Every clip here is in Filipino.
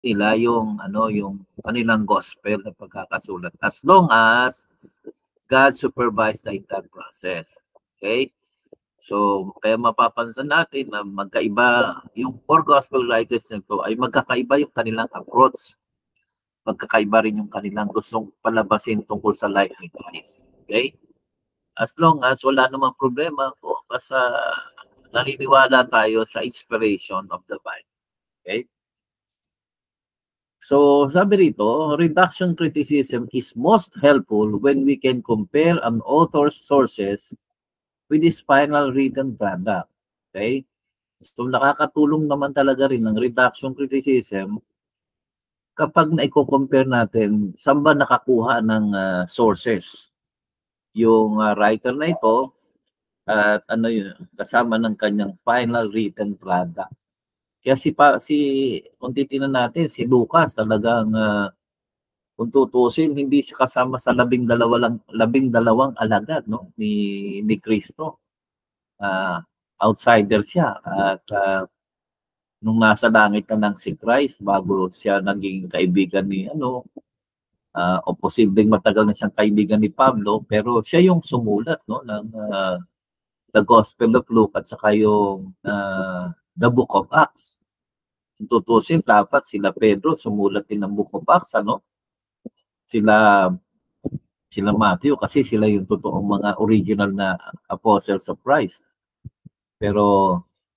nila yung yung kanilang gospel na pagkakasulat as long as God supervised the entire process. Okay? So, kaya mapapansin natin na magkaiba yung four gospel writers nito ay magkakaiba yung kanilang approach. Magkakaiba rin yung kanilang gustong palabasin tungkol sa life ni Christ. Okay? As long as wala namang problema kung basta naniniwala tayo sa inspiration of the Bible. Okay? So, sabi rito, reduction criticism is most helpful when we can compare an author's sources with his final written product. Okay? So, nakakatulong naman talaga rin ng reduction criticism kapag na-compare natin saan ba nakakuha ng sources yung writer na ito at ano yun, kasama ng kanyang final written product. Kaya si kung titingnan natin, si Lucas talagang kung tutusin, hindi siya kasama sa 12 alagad ni Kristo. Outsider siya at nung nasa langit na lang si Christ bago siya naging kaibigan ni o posibleng matagal na siyang kaibigan ni Pablo, pero siya yung sumulat ng The Gospel of Luke at saka yung The Book of Acts. Kung tutusin, dapat sila Pedro sumulat din ng Book of Acts, sila Matthew kasi sila yung totoong mga original na apostles of Christ. Pero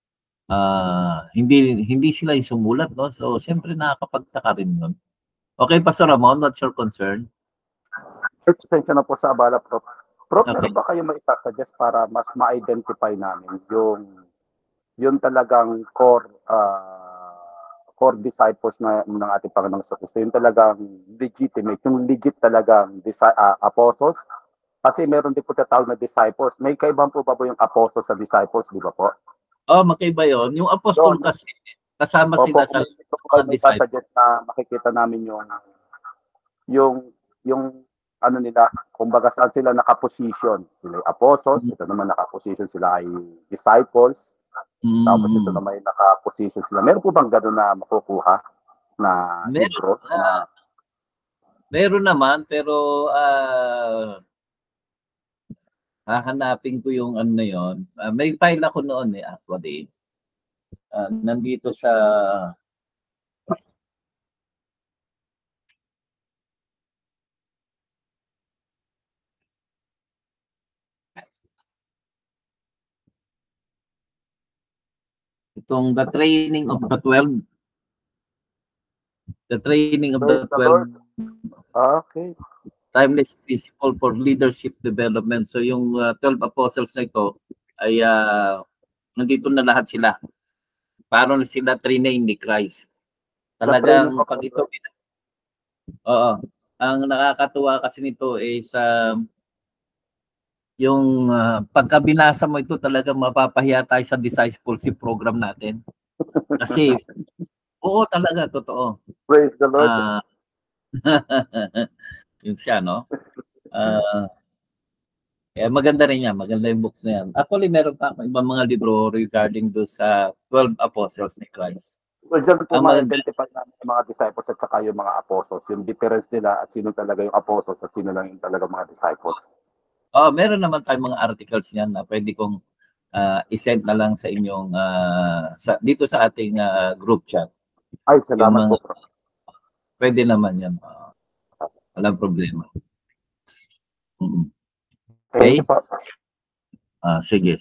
hindi sila yung sumulat, no? So, siyempre nakakapagtaka rin yun. Okay, Pastor Ramon, what's your concern? Pasensya na po sa abala, Prof. Prof, Okay. meron ba kayo maisasuggest para mas ma-identify namin yung talagang core disciples ng ating Panginoong Kristo, yung talagang legitimate, yung legit talagang apostles? Kasi meron din po tatawag na disciples. May kaibang po ba yung apostles sa disciples, di ba po? Magkaiba yun. Yung apostle kasi, kasama sila sa mga disciples. Na makikita namin yung ano nila, kumbaga saan sila nakaposition. Sila ay apostles, ito naman nakaposition sila ay disciples, tapos ito naman ay nakaposition sila. Meron po bang gano'n na makukuha na libro? Meron naman, pero hahanapin ko yung ano na yun. May file ako noon actually. Nandito sa itong The Training of the 12. The Training of the 12. Okay. Timeless Principle for Leadership Development. So yung 12 apostles na ito ay nandito na lahat sila. Paano sila trinain ni Christ. Talagang pag ito, ang nakakatuwa kasi nito is yung pagka binasa mo ito talagang mapapahiya tayo sa discipleship program natin. Kasi oo talaga, totoo. Praise the Lord. Yun siya, no? Maganda rin yan. Maganda yung books na yan. Actually, meron pa ibang mga libro regarding do sa 12 apostles ni Christ. So, dyan po ma-identify namin yung mga disciples at saka yung mga apostles. Yung difference nila at sino talaga yung apostles at sino lang yung talaga mga disciples. Meron naman tayong mga articles niyan na pwede kong i-send na lang sa inyong dito sa ating group chat. Ay, salamat po. Pwede naman yan. Walang problema. Okay? Sige.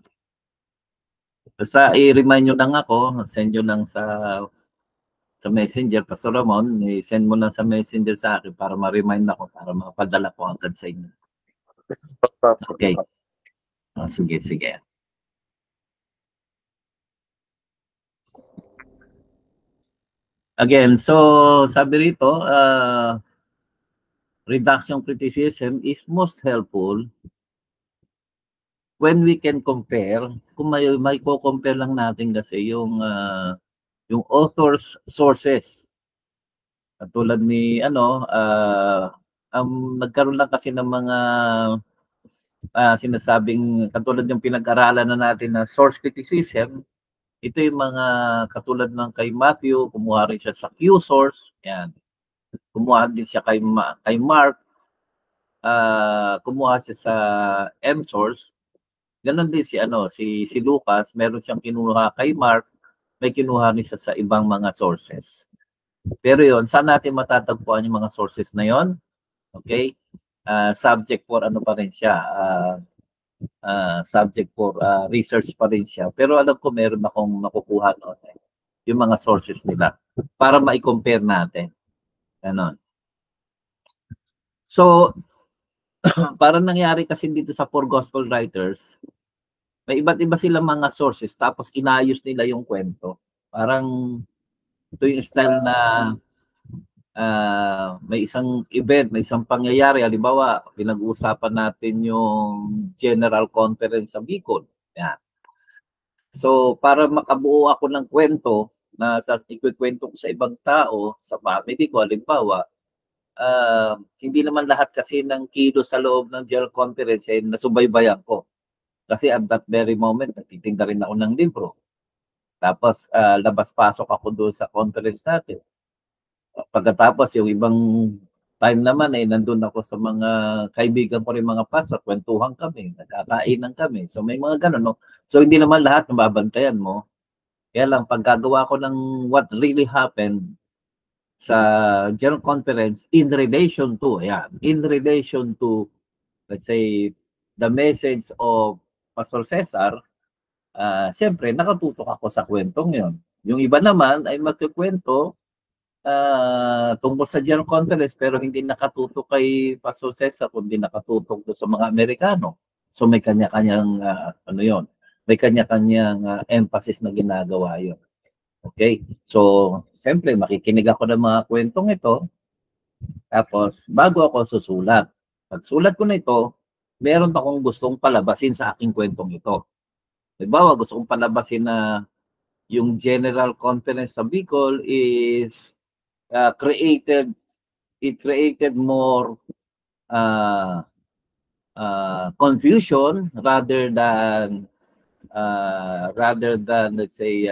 Basta i-remind nyo lang ako, send nyo lang sa Messenger, Pastor Ramon, i-send mo lang sa Messenger sa akin para ma-remind ako, para mapadala ko agad sa inyo. Okay. Sige. Again, so sabi rito, reduction criticism is most helpful when we can compare. Kung may compare lang natin kasi yung author's sources. Tulad ni nagkaroon lang kasi ng mga sinasabing katulad yung pinag-aralan na natin na source criticism, Ito yung mga katulad ng kay Matthew, kumuha rin siya sa Q source. Yan. Kumuha din siya kay Mark. Kumuha siya sa M source. Ganon din si Lucas, meron siyang kinuha kay Mark, may kinuha rin siya sa ibang mga sources. Pero yon, saan natin matatagpuan yung mga sources na yon? Okay? Subject for ano pa rin siya? Subject for research pa rin siya. Pero alam ko meron akong makukuha noon. Yung mga sources nila. Para ma-compare natin. Ganon. So, parang nangyari kasi dito sa Four Gospel Writers, may iba't iba silang mga sources tapos inayos nila yung kwento. Parang ito yung style na may isang event, may isang pangyayari. Halimbawa, pinag-uusapan natin yung General Conference sa Bicol. Yan. So, para makabuo ako ng kwento na ikikwento ko sa ibang tao, sa family ko, halimbawa, hindi naman lahat kasi ng kilo sa loob ng General Conference ay nasubaybayan ko. Kasi at that very moment, nagtitinda rin ako ng libro. Tapos, labas-pasok ako doon sa conference natin. Pagkatapos, yung ibang time naman ay nandun ako sa mga kaibigan ko rin mga pastor, kwentuhan kami, nagkakainan kami. So may mga ganun, no? So hindi naman lahat nababantayan mo. Kaya lang, paggagawa ko ng what really happened sa General Conference in relation to, let's say, the message of Pastor Cesar, siyempre, nakatutok ako sa kwentong yon. Yung iba naman ay magkikwento tungkol sa General Conference pero hindi nakatutok kay Pastor Cesar, kundi nakatutok do sa mga Amerikano. So may kanya-kanyang may kanya-kanyang emphasis na ginagawa yon. Okay? So, siyempre makikinig ako ng mga kwentong ito. Tapos bago ako susulat. Pag sulat ko na ito, meron akong gustong palabasin sa aking kwentong ito. Halimbawa, gusto kong palabasin na yung General Conference sa Bicol is created more confusion rather than let's say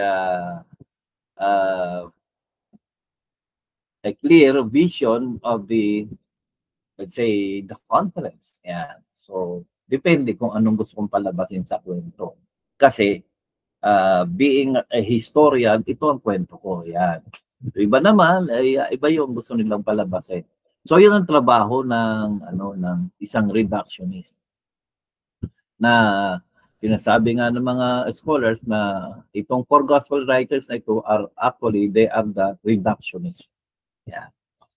a clear vision of the, let's say, the conference. Yeah. So depende kung anong gusto kong palabasin sa kwento. Kasi being a historian, ito ang kwento ko. Yan. Iba naman, iba yung gusto nilang palabasin. So yun ang trabaho ng isang reductionist. Na sinasabi nga ng mga scholars na itong four gospel writers na ito are actually they are the reductionists. Yeah.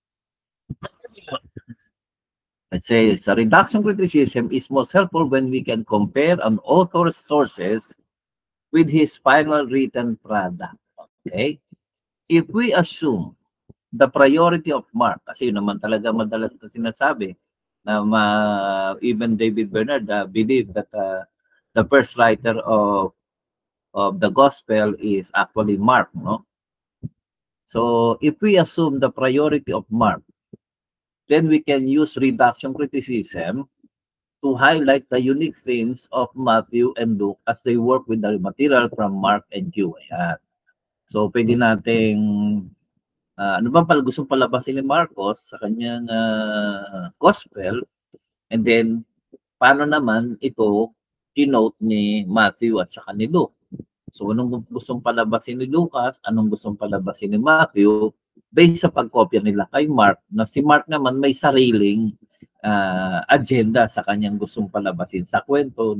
Let's say sa reduction criticism is most helpful when we can compare an author's sources with his final written product. Okay? If we assume the priority of Mark, kasi yun naman talaga madalas na sinasabi, na even David Bernard believed that the first writer of the gospel is actually Mark, no? So, if we assume the priority of Mark, then we can use reduction criticism to highlight the unique themes of Matthew and Luke as they work with the material from Mark and Q. Ayan. So, pwede nating ano ba pala gustong palabasin ni Marcos sa kanyang gospel, and then paano naman ito kinote ni Matthew at saka ni Luke. So anong gustong palabasin ni Lucas, anong gustong palabasin ni Matthew, based sa pagkopya nila kay Mark, na si Mark naman may sariling agenda sa kanyang gustong palabasin sa kwento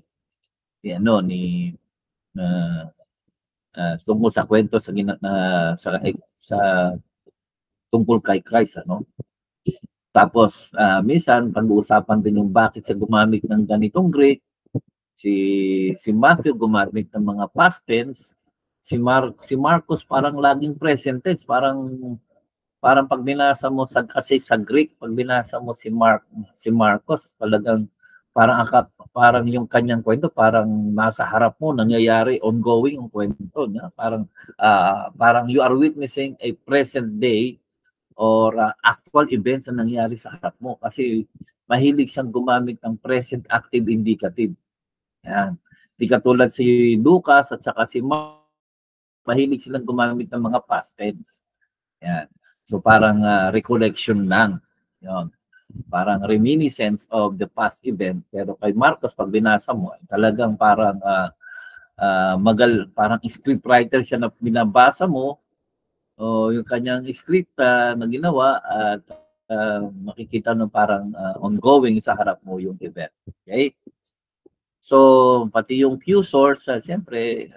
tungkol sa kwento sa tungkol kay Christ, ano? Tapos minsan pag-uusapan din yung bakit siya gumamit ng ganitong Greek. Si Matthew gumamit ng mga past tense. Si Marcos parang laging present tense, parang pag binasa mo kasi sa Greek, pag binasa mo si Marcos, talagang parang yung kanyang kwento parang nasa harap mo, nangyayari, ongoing ang kwento niya. Parang you are witnessing a present day or actual events na nangyari sa harap mo, kasi mahilig siyang gumamit ng present active indicative. Yan. Di katulad si Lucas at saka si Mark, mahilig silang gumamit ng mga past tense. Yan. So parang recollection lang. Yun. Parang reminiscence of the past event. Pero kay Marcos, pag binasa mo, talagang parang parang scriptwriter siya na binabasa mo, o yung kanyang script na ginawa, at makikita ng parang ongoing sa harap mo yung event. Okay? So, pati yung cue source, siyempre,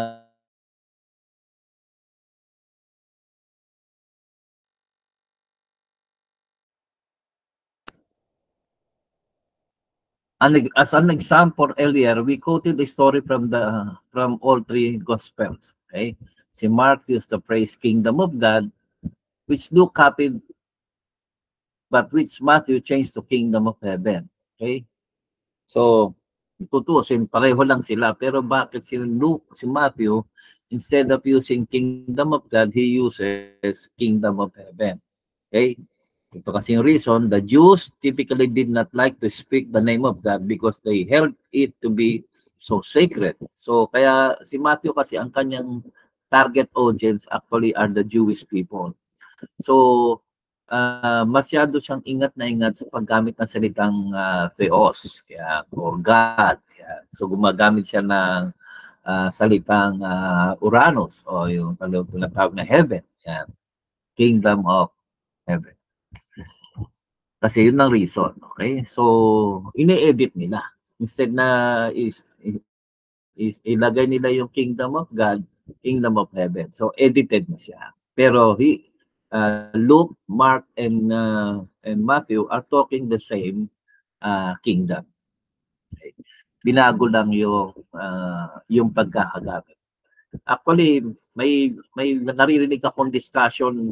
as an example earlier, we quoted the story from all three Gospels. Okay, si Mark used to praise Kingdom of God, which Luke copied, but which Matthew changed to Kingdom of Heaven. Okay, so tutusin pareho lang sila, pero bakit si Matthew, instead of using Kingdom of God, he uses Kingdom of Heaven. Okay. Ito kasi yung reason, the Jews typically did not like to speak the name of God because they held it to be so sacred. So kaya si Matthew kasi ang kanyang target audience actually are the Jewish people. So masyado siyang ingat na ingat sa paggamit ng salitang theos, or God. So gumagamit siya ng salitang Uranus, o yung tinatawag na heaven. Kingdom of Heaven. Kasi yun ang reason, okay? So, ine-edit nila. Instead na is ilagay nila yung Kingdom of God, Kingdom of Heaven. So, edited na siya. Pero Luke, Mark, and Matthew are talking the same kingdom. Okay? Binago lang yung pagkakagamit. Actually, may naririnig akong discussion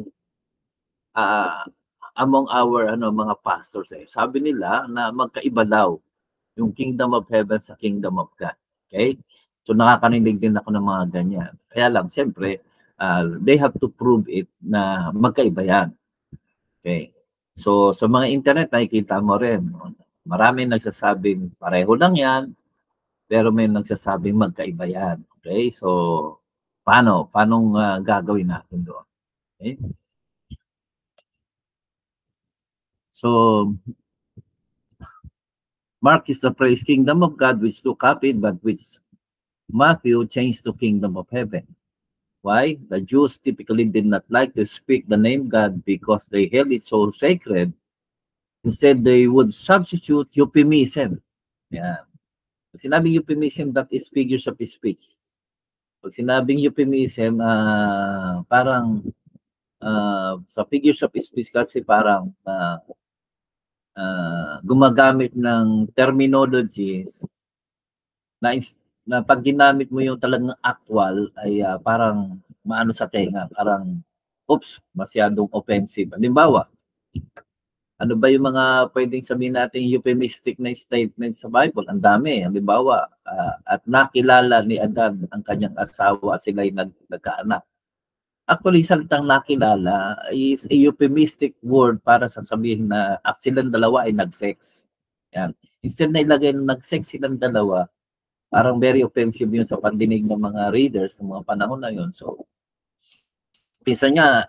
among our mga pastors. Sabi nila na magkaiba daw yung Kingdom of Heaven sa Kingdom of God. Okay? So nakakarinig din ako ng mga ganyan. Kaya lang, siyempre, they have to prove it na magkaiba yan. Okay? So sa mga internet, nakikita mo rin. Marami nagsasabing pareho lang yan, pero may nagsasabing magkaiba yan. Okay? So, paano gagawin natin doon? Okay? So, Mark is the praise Kingdom of God, which Luke copied, but which Matthew changed to Kingdom of Heaven. Why? The Jews typically did not like to speak the name God because they held it so sacred. Instead, they would substitute euphemism. Yeah. Pag sinabing euphemism, that is figures of speech. Pag sinabing euphemism, parang sa figures of speech kasi parang gumagamit ng terminologies na pag ginamit mo yung talagang actual ay parang maano sa tenga, parang oops, masyadong offensive. Halimbawa, ano ba yung mga pwedeng sabihin natin euphemistic na statements sa Bible? Ang dami. Halimbawa, at nakilala ni Adan ang kanyang asawa, sila'y nagkaanak. Actually, salitang nakilala is a euphemistic word para sasabihin na silang dalawa ay nag-sex. Yan. Instead na ilagay na nag-sex silang dalawa, parang very offensive yun sa pandinig ng mga readers ng mga panahon na yun. So, pinsan nga,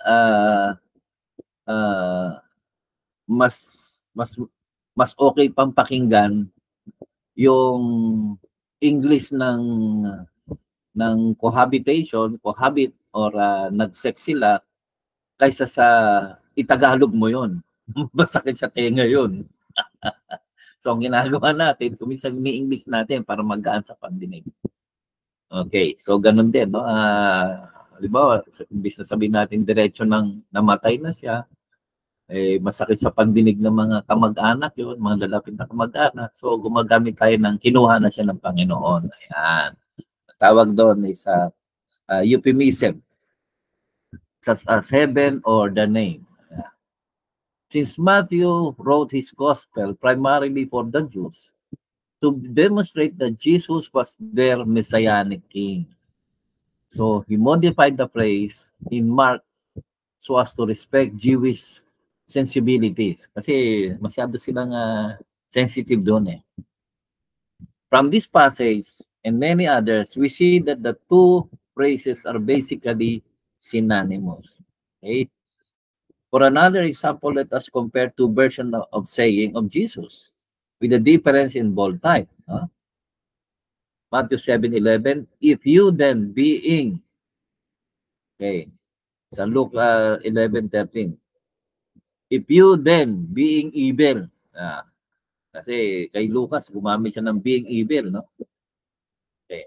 mas okay pang pakinggan yung English ng cohabit or nag-sex sila kaysa sa itagalog mo yon. Masakit sa tenga yun. So, ang ginagawa natin, kuminsan ni-English natin para magaan sa pandinig. Okay, so ganun din, no? Halimbawa, imbis na sabihin natin diretso ng namatay na siya, masakit sa pandinig ng mga kamag-anak yun, mga lalapit na kamag-anak. So, gumagamit tayo ng kinuha na siya ng Panginoon. Ayan. Tawag doon is euphemism, such as heaven or the name. Ayan. Since Matthew wrote his gospel primarily for the Jews, to demonstrate that Jesus was their messianic king. So, he modified the phrase in Mark so as to respect Jewish sensibilities. Kasi masyado silang sensitive doon . From this passage and many others, we see that the two phrases are basically synonymous. Okay? For another example, let us compare two versions of saying of Jesus with the difference in bold type. Matthew 7:11, if you then being, okay, sa Luke 11:13, if you then being evil, kasi kay Lucas, gumamit siya ng being evil, no? Okay.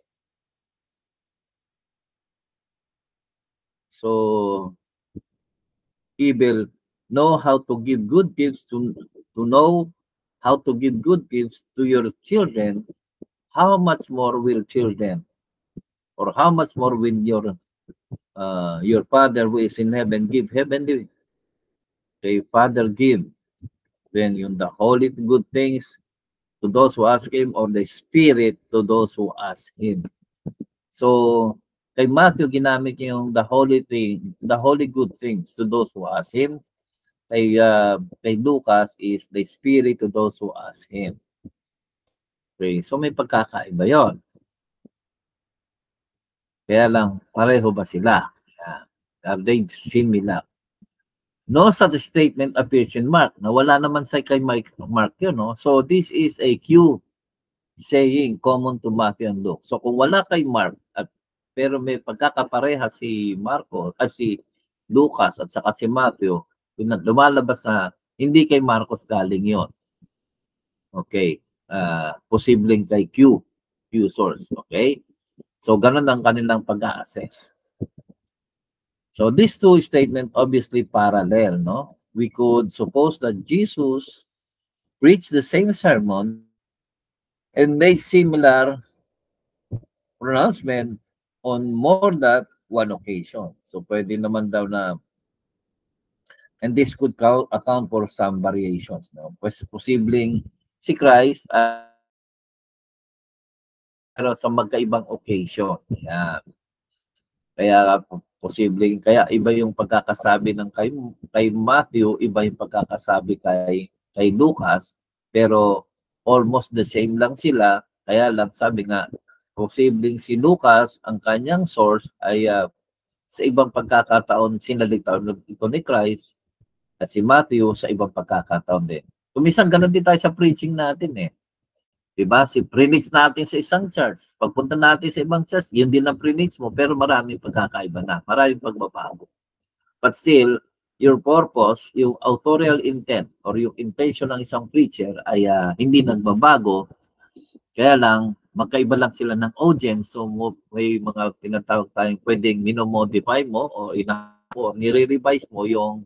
So, evil, know how to give good gifts to know how to give good gifts to your children, how much more will children, or how much more will your Father who is in heaven give heavenly, okay, Father give when yung the holy good things to those who ask Him, or the Spirit to those who ask Him. So, kay Matthew, ginamit yung the holy good things to those who ask Him. Kay Lucas is the Spirit to those who ask Him. Okay, so may pagkakaiba yon. Kaya lang, pareho ba sila? Are they similar? No such statement appears in Mark. Nawala naman sa kay Mark yun, no? So, this is a Q saying common to Matthew and Luke. So, kung wala kay Mark, pero may pagkakapareha si si Lucas at saka si Matthew, lumalabas na hindi kay Marcos galing yon. Okay. Posibleng kay Q source. Okay. So, ganun ang kanilang pag-a-assess. So, these two statements obviously parallel, no? We could suppose that Jesus preached the same sermon and made similar pronouncement on more than one occasion. So, pwede naman daw na, and this could account for some variations, no? Posibleng si Christ pero sa magkaibang occasion. Kaya posibleng, kaya iba yung pagkakasabi ng kay Matthew, iba yung pagkakasabi kay Lucas, pero almost the same lang sila. Kaya lang sabi nga, posibleng si Lucas, ang kanyang source ay sa ibang pagkakataon sinalita ito ni Christ, at si Matthew sa ibang pagkakataon din. Kumisan ganun din tayo sa preaching natin eh. Diba? Si preach natin sa isang church. Pagpunta natin sa ibang church, yun din ang preach mo, pero maraming pagkakaiba na. Maraming pagbabago. But still, your purpose, yung authorial intent or yung intention ng isang preacher ay hindi nagbabago. Kaya lang, magkaiba lang sila ng audience. So, may mga tinatawag tayong pwedeng minomodify mo o nire-revise mo yung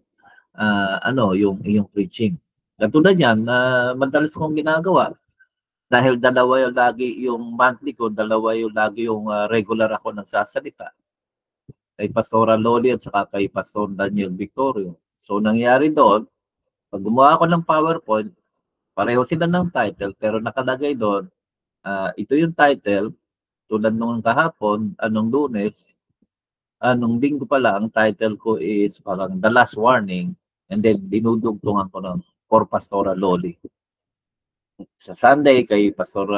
yung preaching. Katulad yan, madalas kong ginagawa. Dahil dalawa yung lagi yung monthly ko, dalawa yung lagi yung regular ako nagsasalita. Kay Pastora Loli at saka kay Pastor Daniel Victorio. So nangyari doon, pag gumawa ako ng PowerPoint, pareho sila ng title, pero nakalagay doon, ito yung title, tulad nung kahapon, anong Lunes, anong Linggo pala, ang title ko is parang The Last Warning, and then dinudugtungan ko ng for Pastora Loli. Sa Sunday kay Pastor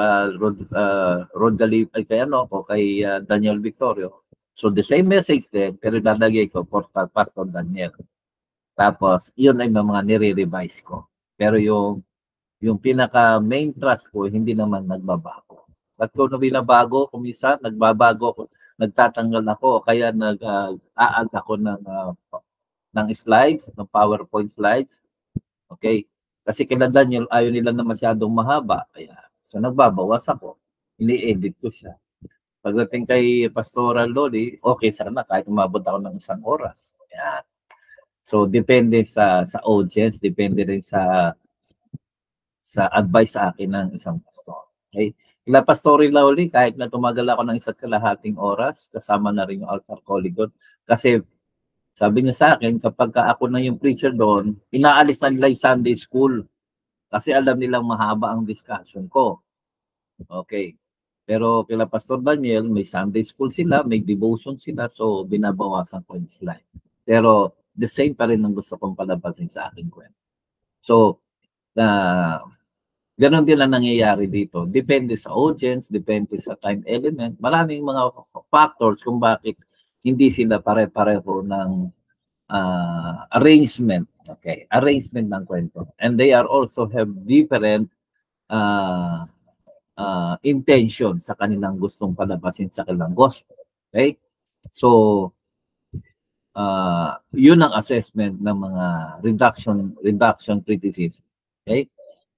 Rodali kay Daniel Victorio. So the same message din, pero lalagay ko for Pastor Daniel. Tapos yun ay mga nire-revise ko. Pero yung pinaka main thrust ko hindi naman nagbabago. At kung binabago, kumisa nagbabago ako, nagtatanggal ako, kaya nag-a-add ako ng slides, ng PowerPoint slides. Okay? Kasi kila Daniel, ayaw nila na masyadong mahaba. So, nagbabawas ako. Ini-edit ko siya. Pagdating kay Pastoral Loli, okay sana kahit umabot ako ng 1 oras. Ayan. So, depende sa audience, depende rin sa advice sa akin ng isang pastor. Okay? Kila Pastoral Loli, kahit na tumagal ako ng 1.5 oras, kasama na rin yung altar calling doon. Kasi, sabi niya sa akin, kapag ako na yung preacher doon, inaalis na nila yung Sunday school. Kasi alam nilang mahaba ang discussion ko. Okay. Pero kila Pastor Daniel, may Sunday school sila, may devotion sila, so binabawasan ko yung slide. Pero the same pa rin ang gusto kong palabasin sa aking kwento. So, ganun din ang nangyayari dito. Depende sa audience, depende sa time element. Maraming mga factors kung bakit Hindi sila pare-pareho ng arrangement. Okay, arrangement ng kwento. And they are also have different intention sa kanilang gustong palabasin sa kanilang gospel. Okay? So, yun ang assessment ng mga reduction criticism. Okay?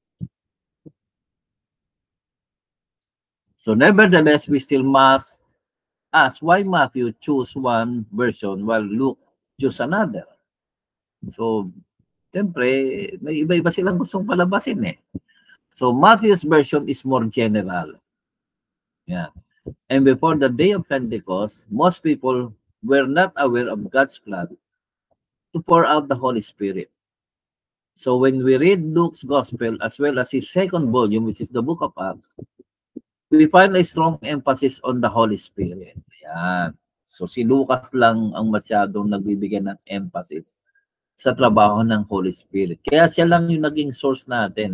So, nevertheless, we still must ask why Matthew choose one version while Luke choose another. So, siyempre, may iba-iba silang gustong palabasin eh. So, Matthew's version is more general. Yeah. And before the day of Pentecost, most people were not aware of God's plan to pour out the Holy Spirit. So when we read Luke's Gospel as well as his second volume, which is the Book of Acts, we find a strong emphasis on the Holy Spirit. Yan. So si Lucas lang ang masyadong nagbibigay ng emphasis sa trabaho ng Holy Spirit. Kaya siya lang yung naging source natin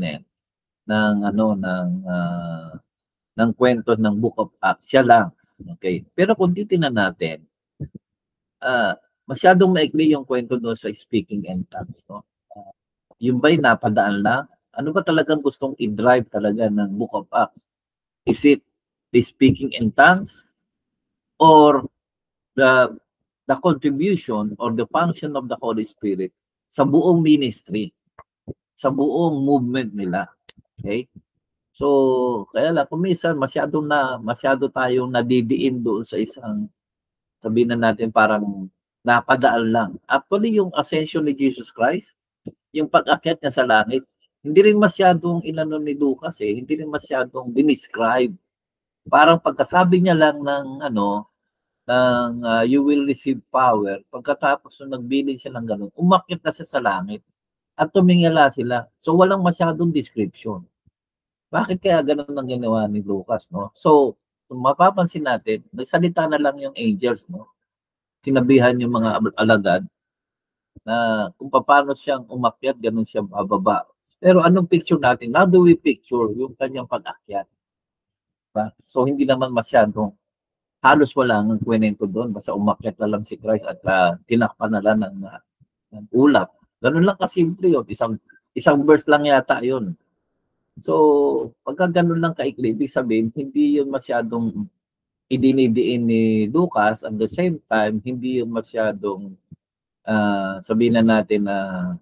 ng kwento ng Book of Acts. Siya lang. Okay. Pero kung titingnan natin, masyadong maikli yung kwento doon sa speaking in tongues, no? Yung ba'y napadaan lang? Ano ba talagang gustong i-drive talaga ng Book of Acts? Is it the speaking in tongues or the contribution or the function of the Holy Spirit sa buong ministry, sa buong movement nila? Okay? So, kaya lang, kuminsan masyado tayong nadidiin doon sa isang, sabihin na natin parang napadaan lang. Actually, yung ascension ni Jesus Christ, yung pag-akyat niya sa langit, hindi rin masyadong inano ni Lucas eh, hindi rin masyadong dinescribe. Parang pagkasabi niya lang ng you will receive power, pagkatapos nung nagbilin siya ng ganun, umakyat na siya sa langit at tumingala sila. So walang masyadong description. Bakit kaya ganun ang ginawa ni Lucas, no? So, kung mapapansin natin, nagsalita na lang yung angels, no? Sinabihan yung mga alagad na kung paano siyang umakyat, ganun siya bababa. Pero anong picture natin? How do we picture yung kanyang pag-akyat? Diba? So, hindi naman masyadong, halos wala ang kwento doon. Basta umakyat na lang si Christ at tinakpan na lang ng ulap. Ganun lang kasimple yun. Isang verse lang yata yun. So, pagka ganun lang kaikli, ibig sabihin, hindi yun masyadong idinidiin ni Lucas. At the same time, hindi yun masyadong sabihin na natin na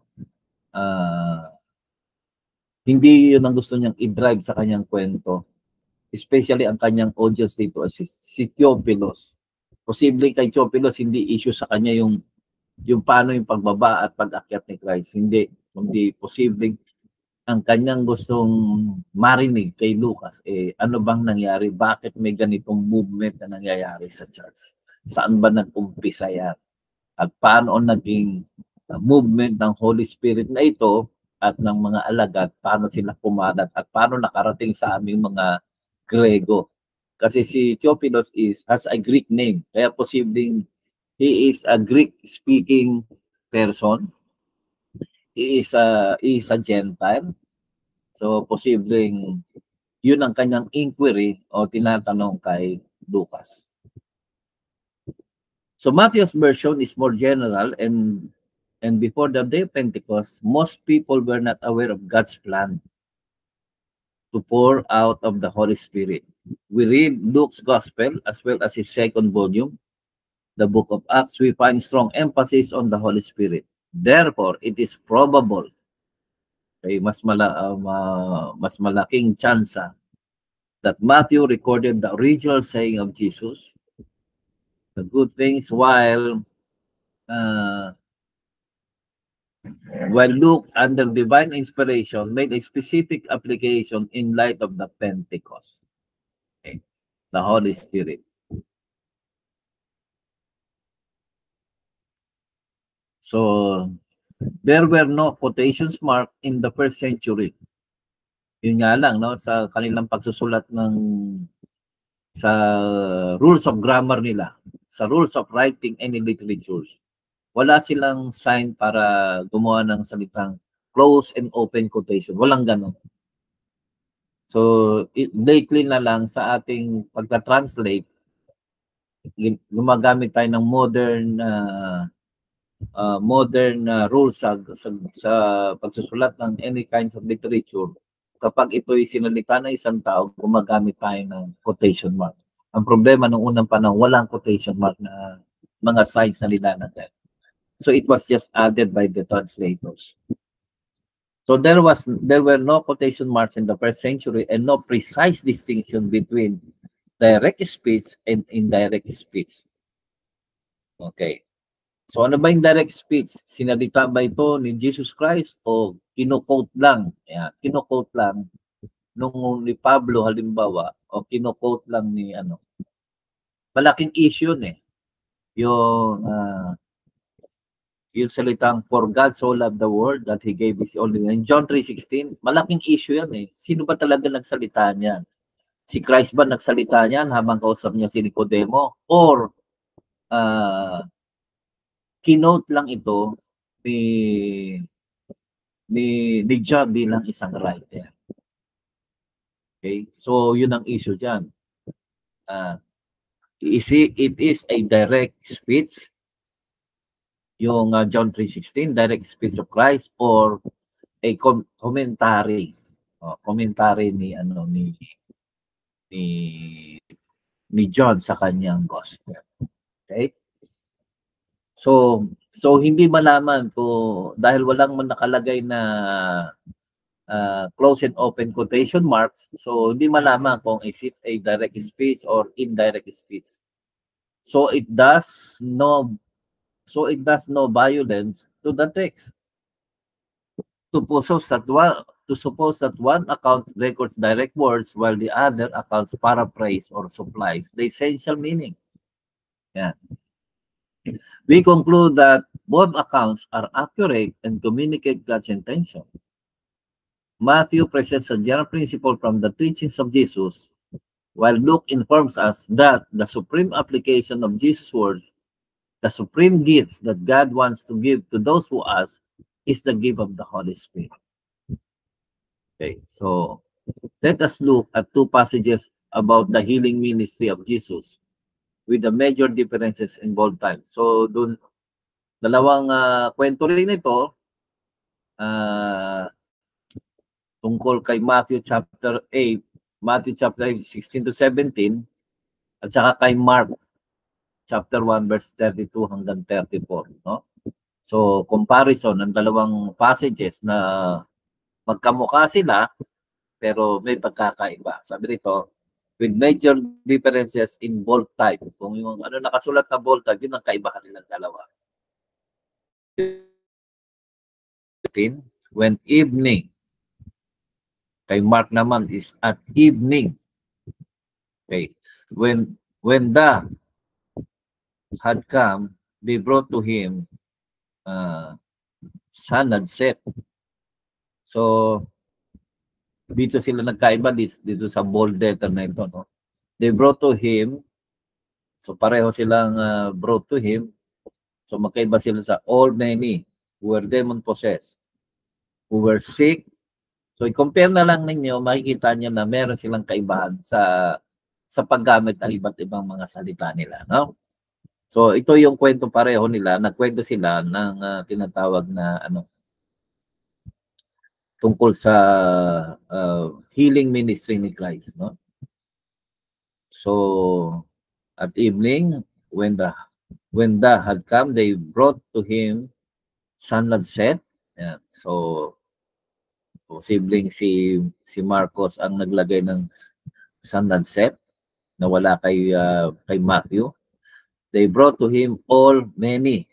hindi yun ang gusto niyang i-drive sa kanyang kwento. Especially ang kanyang audience dito si Theophilus. Posible kay Theophilus, hindi issue sa kanya yung paano yung pagbaba at pag-akyat ni Christ. Hindi posibleng ang kanyang gustong marinig kay Lucas, ano bang nangyari? Bakit may ganitong movement na nangyayari sa church? Saan ba nag-umpisa yan? At paano naging movement ng Holy Spirit na ito at ng mga alagad, paano sila pumalat at paano nakarating sa aming mga Grego? Kasi si Theophilus has a Greek name, kaya posibleng he is a Greek-speaking person. He is a Gentile. So, posibleng yun ang kanyang inquiry o tinatanong kay Lucas. So, Matthew's version is more general and before the day of Pentecost, most people were not aware of God's plan to pour out of the Holy Spirit. We read Luke's Gospel as well as his second volume, the Book of Acts. We find strong emphasis on the Holy Spirit. Therefore, it is probable, mas malaking tsansa that Matthew recorded the original saying of Jesus, the good things, while Luke, under divine inspiration, made a specific application in light of the Pentecost, the Holy Spirit. So, there were no quotations marked in the first century. Yun nga lang, no, sa kanilang pagsusulat sa rules of grammar nila, sa rules of writing any literatures, wala silang sign para gumawa ng salitang close and open quotation. Walang ganun. So, lately na lang sa ating pagka-translate, gumagamit tayo ng modern rules sa pagsusulat ng any kinds of literature. Kapag ito'y sinalita ng isang tao, gumagamit tayo ng quotation mark. Ang problema nung unang panahon, walang quotation mark na mga signs na nilalagay. So it was just added by the translators. So there were no quotation marks in the first century and no precise distinction between direct speech and indirect speech. Okay. So ano ba yung direct speech? Sinalita ba ito ni Jesus Christ o kino-quote lang? Yan, kino-quote lang nung ni Pablo halimbawa o kino-quote lang ni ano. Malaking issue yun eh. Yung salitang for God so loved the world that He gave His only Son. John 3:16, malaking issue yan eh. Sino ba talaga nagsalita niyan? Si Christ ba nagsalita niyan habang kausap niya si Nicodemo? Or kinote lang ito ni John bilang isang writer? Okay? So yun ang issue dyan. It is a direct speech, yung John 3:16, direct speech of Christ, or a commentary, commentary ni John sa kanyang gospel. Okay? So hindi malaman po dahil walang nakalagay na close and open quotation marks, so hindi malaman kung is it a direct speech or indirect speech. So it does no violence to the text. To suppose that one account records direct words while the other accounts paraphrase or supplies the essential meaning. Yeah. We conclude that both accounts are accurate and communicate God's intention. Matthew presents a general principle from the teachings of Jesus, while Luke informs us that the supreme application of Jesus' words, the supreme gift that God wants to give to those who ask, is the gift of the Holy Spirit. Okay, so let us look at two passages about the healing ministry of Jesus with the major differences in both times. So, dun, dalawang kwento rin ito tungkol kay Matthew chapter 8, 16 to 17, at saka kay Mark chapter 1 verse 32 hanggang 34, no? So comparison ng dalawang passages na magkamukha sila pero may pagkakaiba. Sabi rito, with major differences in bold type. Kung yung ano nakasulat na bold type, yun ang kaibahan nilang dalawa. When evening, kay Mark naman is at evening. Okay. When the had come, they brought to him sun had set. So dito sila nagkaiba dito sa bold letter na ito, no? They brought to him, so pareho silang brought to him. So magkaiba sila sa all many who were demon possessed, who were sick. So i-compare na lang ninyo, makikita niyo na meron silang kaibahan sa paggamit ng iba't ibang mga salita nila, no? So ito yung kwento pareho nila, nagkwento sila ng tinatawag na tungkol sa healing ministry ni Christ, no? So at evening, when the had come, they brought to him sun had set. Yeah. So posibleng si Marcos ang naglagay ng sun had set na wala kay Matthew. They brought to him all many.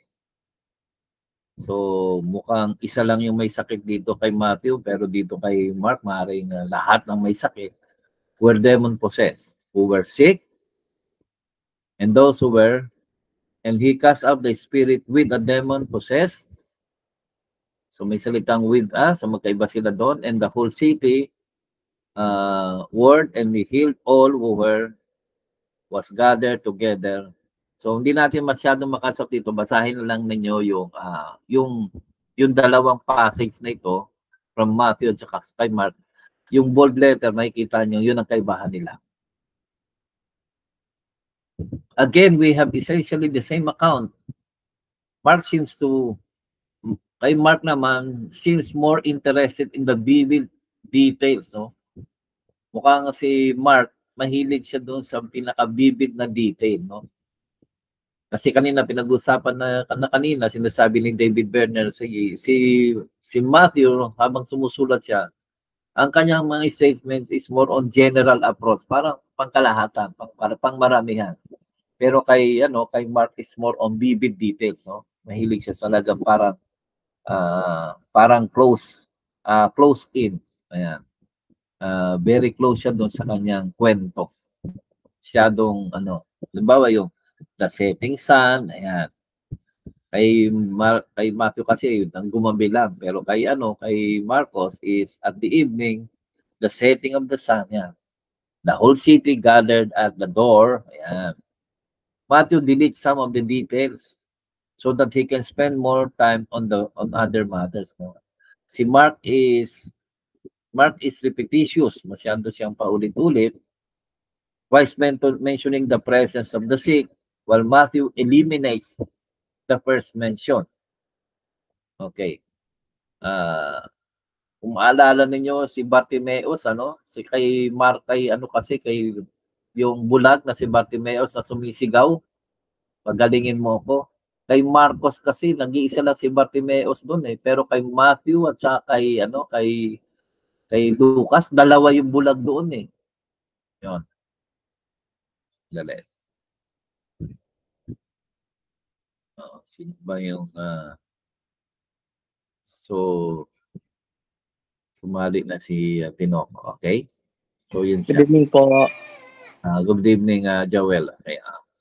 So mukhang isa lang yung may sakit dito kay Matthew, pero dito kay Mark maaaring lahat ng may sakit were demon possessed, who were sick, and those who were, and he cast out the spirit with a demon possessed. So may salitang with so magkaiba sila doon, and the whole city word, and he healed all who was gathered together. So hindi natin masyadong makasap dito, basahin lang ninyo yung dalawang passage na ito from Matthew at saka kay Mark. Yung bold letter, makikita nyo, yun ang kaibahan nila. Again, we have essentially the same account. Kay Mark naman, seems more interested in the vivid details, no? Mukhang si Mark, mahilig siya doon sa pinaka-vivid na detail, no? Kasi kanina pinag-usapan na kanina, sinasabi ni David Berner, si Matthew, habang sumusulat siya, ang kanyang mga statements is more on general approach, parang pangkalahatan, pang maramihan. Pero kay Mark is more on vivid details, no? Mahilig siya talaga parang close in. Ayan. Very close siya doon sa kanyang kwento. Siyadong halimbawa yung the setting sun, ayan. Kay Matthew kasi ang gumabi lang, pero kay Marcos is at the evening, the setting of the sun, yan. The whole city gathered at the door, ayan. Matthew deletes some of the details so that he can spend more time on other matters, no? Si Mark is repetitious, masyado siyang paulit-ulit, while mentioning the presence of the sick, while Matthew eliminates the first mention. Okay. Kung maalala ninyo si Bartimeus, kay Mark, kay yung bulag na si Bartimeus na sumisigaw, pagalingin mo ko. Kay Marcos kasi nag-iisa lang si Bartimeus doon pero kay Matthew at saka kay Lucas, dalawa yung bulag doon eh. Yun. Dali. Sino ba yung sumali na si Tinoco, okay? So yun siya. Good evening po. Good evening, Joel. Okay,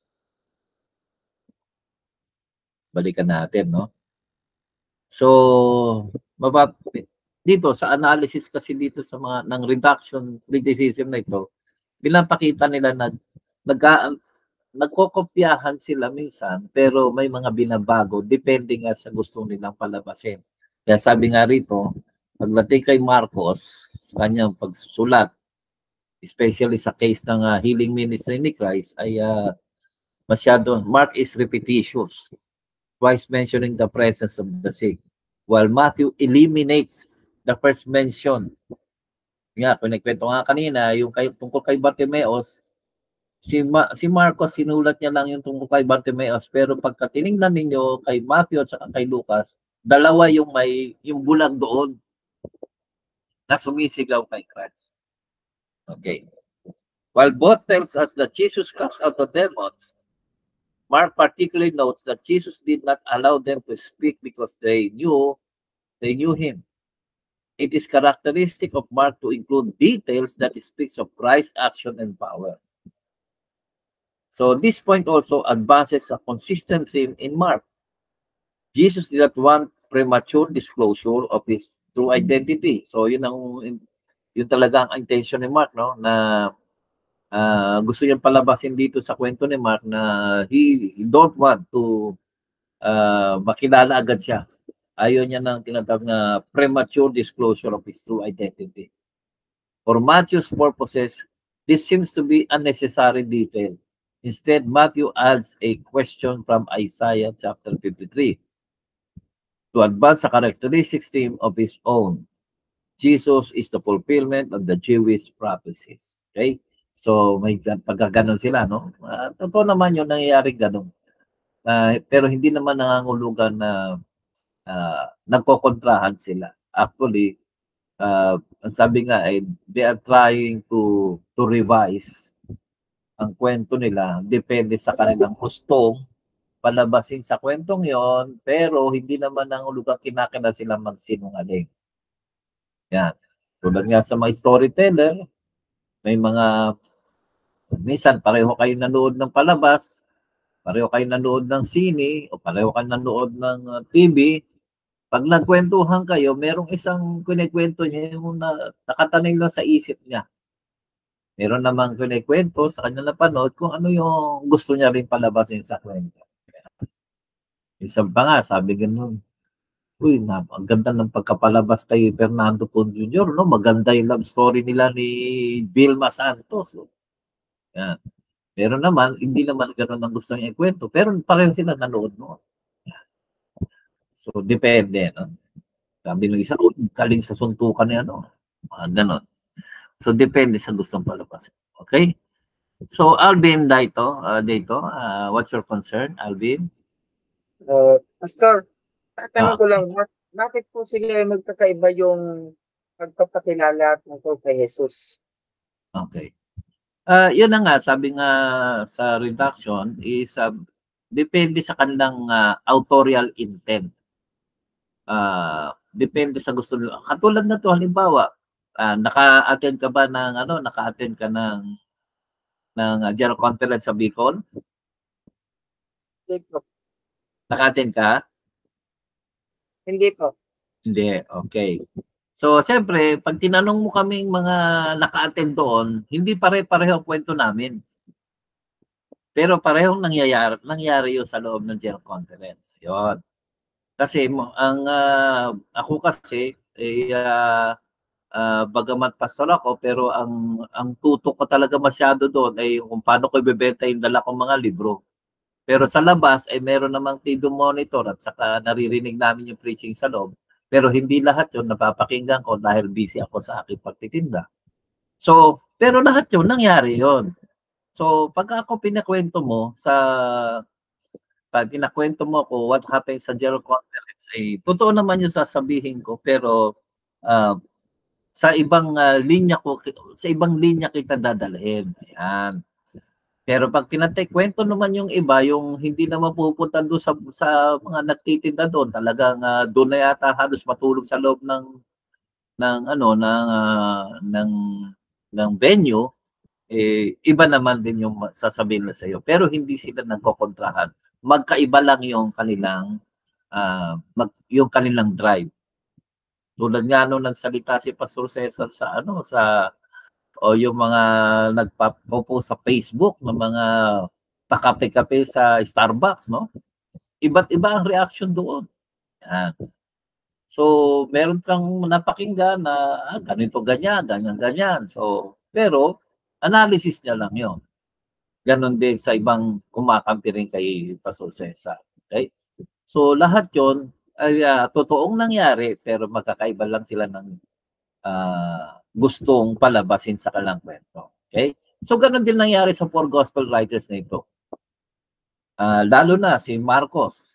balikan natin, no? So, dito sa analysis kasi dito sa mga ng reduction criticism na ito, pinapakita nila na nagkokopyahan sila minsan pero may mga binabago depende nga sa gusto nilang palabasin. Kaya sabi nga rito, pagdating kay Marcos sa kanyang pagsusulat, especially sa case ng healing ministry ni Christ, ay Mark is repetitious, twice mentioning the presence of the sick, while Matthew eliminates the first mention. Nga, pinagkwento nga kanina, yung tungkol kay Bartimeus, si Marcos, sinulat niya lang yung tungkol kay Bartimeus, pero pagka tinignan ninyo kay Matthew at kay Lucas, dalawa yung bulag doon na sumisigaw kay Christ. Okay. While both tells us that Jesus cast out the demons, Mark particularly notes that Jesus did not allow them to speak because they knew him. It is characteristic of Mark to include details that speaks of Christ's action and power. So this point also advances a consistent theme in Mark. Jesus did not want premature disclosure of his true identity. So yun talaga ang intention ni Mark, no, na gusto niyang palabasin dito sa kwento ni Mark na he don't want to makilala agad siya. Ayaw niya ng tinatawag na premature disclosure of his true identity. For Matthew's purposes, this seems to be unnecessary detail. Instead, Matthew adds a question from Isaiah chapter 53 to advance the characteristics theme of his own. Jesus is the fulfillment of the Jewish prophecies. Okay? So, may pagkaganon sila, no? Totoo naman yung nangyayari ganon. Pero hindi naman nangangulugan na nagkokontrahan sila. Actually, sabi nga, they are trying to revise ang kwento nila. Depende sa kanilang gustong palabasin sa kwentong yon, pero hindi naman nangangulugan kinakailangan sila magsinungaling. Yan. Tulad nga sa mga storyteller, may minsan pareho kayo nanood ng palabas, pareho kayo nanood ng sine, o pareho kayo nanood ng TV. Pag nagkwentuhan kayo, merong isang kinikwento niya yung nakatanim lang sa isip niya. Meron namang kinikwento sa kanya napanood kung ano yung gusto niya rin palabasin sa kwento. Isang pa nga, sabi ganun, uy, ang ganda ng pagkapalabas kay Fernando Poe Jr., no? Maganda yung love story nila ni Vilma Santos. Yan. Meron naman, hindi naman gano'n ang gusto niya ikwento, pero pareho sila nanood noon. So, depende, no? Sabi ng isa, galing sa suntukan ni ano, gano'n. So, depende sa gustong palabasin. Okay? So, Alvin, dito, what's your concern, Alvin? Pastor, tatanong ko lang, bakit po sila magkakaiba yung pagpapakilala tungkol kay Jesus? Okay. Yun na nga, sabi nga sa reduction is depende sa kanilang authorial intent. Depende sa gusto nila. Katulad na to, halimbawa, naka-attend ka ba ng naka-attend ka ng General Conference sa Bicol? Hindi po. Naka-attend ka? Hindi po. Hindi, okay. So, siyempre, pag tinanong mo kaming mga naka-attend doon, hindi pare-pareho ang kwento namin. Pero parehong nangyari yun sa loob ng General Conference. Yun. Kasi ako kasi, bagamat pastor ako, pero ang tutok ko talaga masyado doon ay kung paano ko ibebenta yung dala kong mga libro. Pero sa labas ay meron namang TV monitor at saka naririnig namin yung preaching sa loob. Pero hindi lahat yun napapakinggan ko dahil busy ako sa aking pagtitinda. So, pero lahat yun, nangyari yun. So, pag ako pinakwento mo pag pinakwento mo ko what happened sa General Conference, totoo naman yung sasabihin ko, pero sa ibang linya kita dadalhin. Ayan. Pero pag kwento naman yung iba, yung hindi na mapupunta doon sa mga nagtitinda doon, talagang doon na yata halos matulog sa loob ng venue, iba naman din yung sasabihin na sa iyo. Pero hindi sila nagkokontrahan. Magkaiba lang yung kanilang drive. Tulad nga nung nagsalita si Pastor Cesar o yung mga nagpo-post sa Facebook ng mga pakape-kape sa Starbucks, no? Iba't iba ang reaction doon. Yan. So, meron kang napakinggan na ganito, ganyan. So, pero analysis niya lang yon. Ganon din sa ibang kumakampi rin kay Pastor Cesar. Okay? So, lahat yon ay totoong nangyari, pero magkakaiba lang sila ng gustong palabasin sa kanilang kwento. Okay? So, ganun din nangyari sa four gospel writers na ito. Lalo na si Marcos,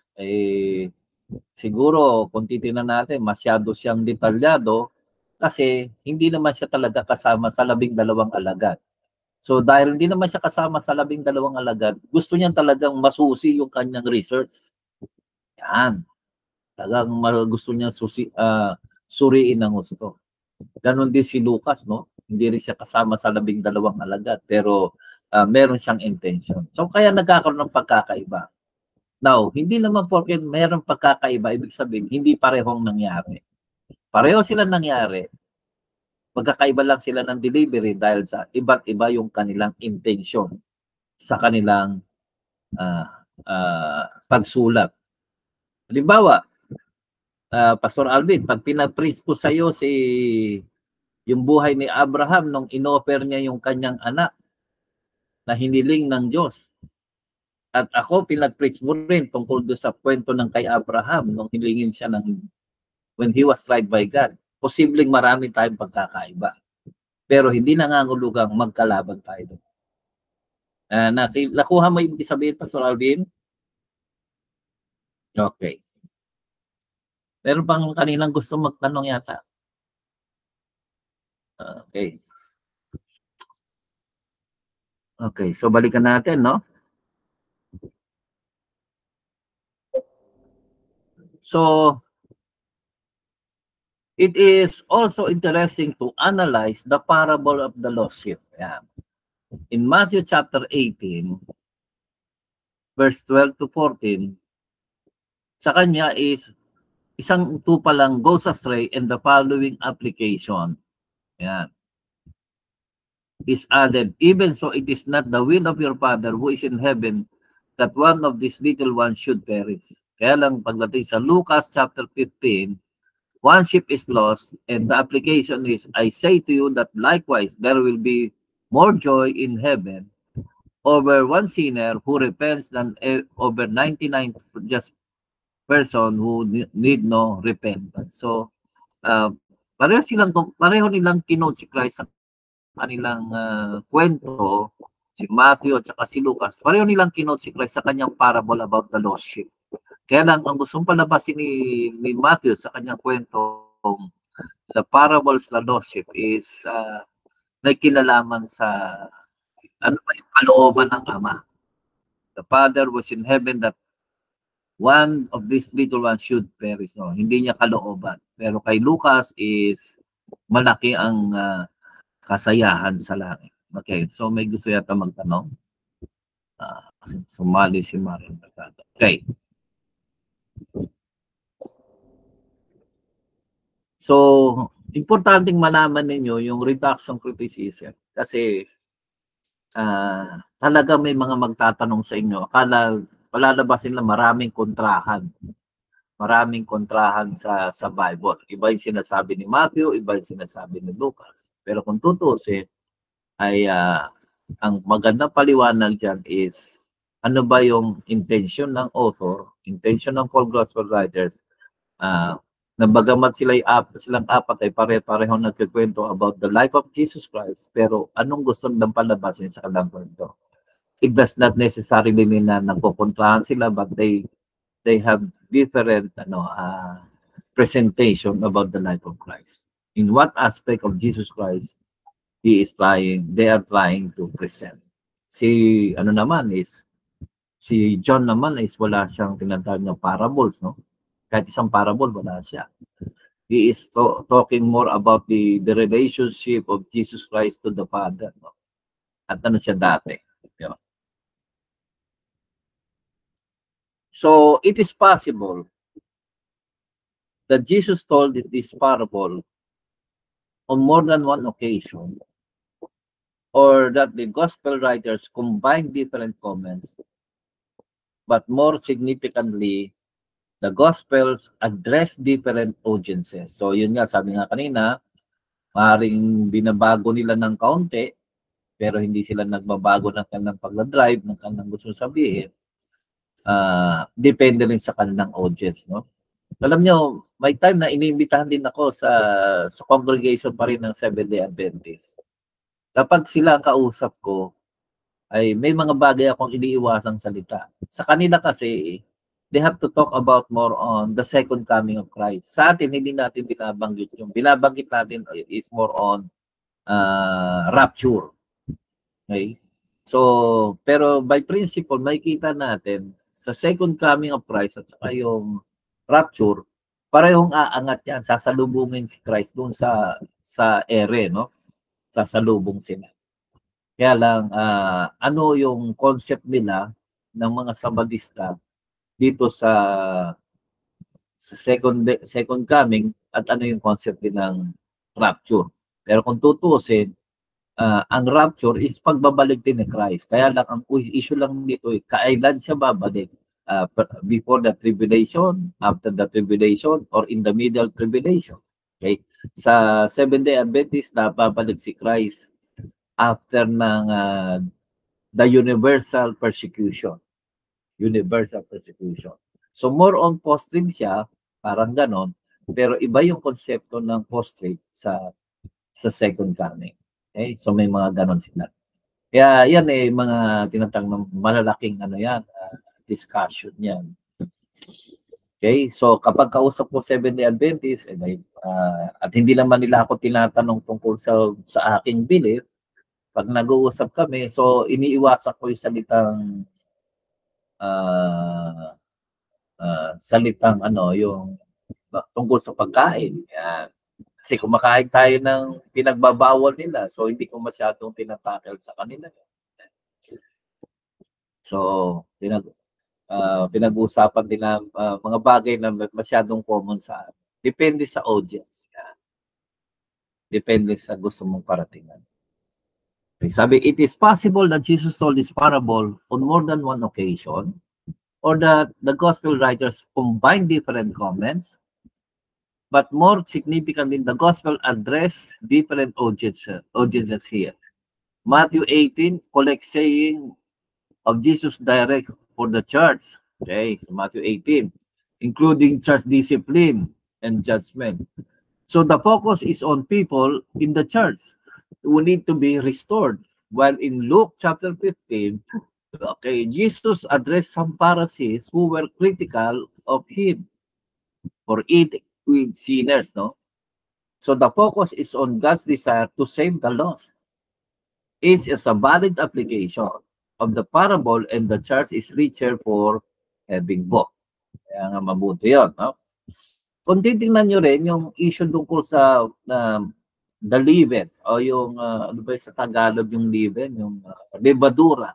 siguro kung titingnan natin, masyado siyang detalyado kasi hindi naman siya talaga kasama sa 12 alagad. So, dahil hindi naman siya kasama sa 12 alagad, gusto niya talagang masusi yung kanyang research. Yan. Talagang gusto niya suriin ng gusto. Ganon din si Lucas, no? Hindi rin siya kasama sa 12 alagad, pero meron siyang intention. So, kaya nagkakaroon ng pagkakaiba. Now, hindi naman porke meron pagkakaiba, ibig sabihin, hindi parehong nangyari. Pareho sila nangyari. Magkakaiba lang sila ng delivery dahil sa iba't iba yung kanilang intention sa kanilang pagsulat. Halimbawa, Pastor Alvin, pag pinapreach ko sa iyo yung buhay ni Abraham nung inoffer niya yung kanyang anak na hiniling ng Diyos. At ako, pinag-preach mo rin tungkol doon sa kwento ng kay Abraham nung hilingin siya when he was tried by God. Posibleng marami tayong pagkakaiba. Pero hindi nangangulugang magkalaban tayo doon. Nakuha mo ibig sabihin, Pastor Alvin? Okay. Meron bang kaninang gusto magtanong yata? Okay. Okay, so balikan natin, no? So, it is also interesting to analyze the parable of the lost sheep. Yeah. In Matthew chapter 18, verse 12 to 14, sa kanya is isang tupa lang goes astray and the following application is added. Even so, it is not the will of your Father who is in heaven that one of these little ones should perish. Kaya lang pagdating sa Lucas chapter 15, one sheep is lost and the application is, I say to you that likewise there will be more joy in heaven over one sinner who repents than over 99 just person who need no repentance. So, pareho nilang kinote si Christ sa kanilang kwento, si Matthew at saka si Lucas. Pareho nilang kinote si Christ sa kanyang parable about the lost sheep. Kaya lang, ang gustong palabasin ni Matthew sa kanyang kwento, the parables the lost sheep is nagkinalaman sa ano ba yung kalooban ng Ama. The Father was in heaven that one of these little ones should perish. No? Hindi niya kalooban. Pero kay Lucas is malaki ang kasayahan sa langit. Okay, so may gusto yata magtanong. Sumali si Mario. Okay. So, importanteng malaman ninyo yung reduction criticism kasi talaga may mga magtatanong sa inyo. Akala palalabasin lang maraming kontrahan. Maraming kontrahan sa Bible. Iba yung sinasabi ni Matthew, iba yung sinasabi ni Lucas. Pero kung tutusin, ay ang magandang paliwanag dyan is ano ba yung intention ng author, intention ng Paul Gospel writers, na bagamat silang apat ay pare-pareho nagkikwento about the life of Jesus Christ, pero anong gusto nilang palabasin sa kanilang kwento? It does not necessarily mean na nagpupuntahan sila, but they have different presentation about the life of Christ. In what aspect of Jesus Christ they are trying to present. Si John naman is wala siyang tinatawag na parables, no? Kahit isang parable wala siya. He is talking more about the relationship of Jesus Christ to the Father, no? At ano siya dati. Diba? So, it is possible that Jesus told this parable on more than one occasion, or that the gospel writers combine different comments, but more significantly, the gospels address different audiences. So, yun nga, sabi nga kanina, maaaring binabago nila ng kaunti, pero hindi sila nagbabago ng kanilang pagdadrive, ng kanilang gusto sabihin. Depende rin sa kanilang audience, no? Alam nyo, may time na iniimbitahan din ako sa congregation pa rin ng Seventh-day Adventist. Kapag sila ang kausap ko, ay may mga bagay akong iniiwasang salita. Sa kanila kasi, they have to talk about more on the second coming of Christ. Sa atin, hindi natin binabanggit yung binabanggit natin is more on rapture. Okay? So, pero by principle, makikita natin sa second coming of Christ at saka yung rapture, parehong aangat yan. Sasalubungin si Christ doon sa ere, no? Sasalubong sila. Kaya lang, ano yung concept nila ng mga Sabadista dito sa second coming at ano yung concept din ng rapture. Pero kung tutusin, ang rapture is pagbabalik din ni Christ. Kaya lang, ang issue lang dito, kailan siya babalik? Before the tribulation, after the tribulation, or in the middle tribulation. Okay? Sa Seventh-day Adventist, babalik si Christ after ng the universal persecution. Universal persecution. So more on post-trib siya, parang ganon, pero iba yung konsepto ng post-trib sa second coming. Okay? So may mga ganon sila. Kaya yan mga tinatawag ng malalaking discussion yan. Okay? So kapag kausap ko Seventh-day Adventist, at hindi naman nila ako tinatanong tungkol sa aking belief, pag nag-uusap kami, so iniiwasan ko yung salitang yung tungkol sa pagkain. Yan. Kasi kumakain tayo ng pinagbabawal nila, so hindi ko masyadong tinatakel sa kanila. So, pinag-uusapan din na mga bagay na masyadong common sa atin. Depende sa audience. Yan. Depende sa gusto mong paratingan. Sabi, it is possible that Jesus told this parable on more than one occasion, or that the gospel writers combine different comments, but more significantly, the gospel address different audiences here. Matthew 18 collects saying of Jesus direct for the church. Okay, so Matthew 18, including church discipline and judgment. So the focus is on people in the church who need to be restored. While in Luke chapter 15, okay, Jesus addressed some Pharisees who were critical of him for eating with sinners, no? So the focus is on God's desire to save the lost. It is a valid application of the parable, and the church is richer for having both. Kaya nga mabuti yun, no? Kung titingnan nyo rin yung issue tungkol sa the leaven, o yung, ano ba sa Tagalog yung leaven, yung levadura.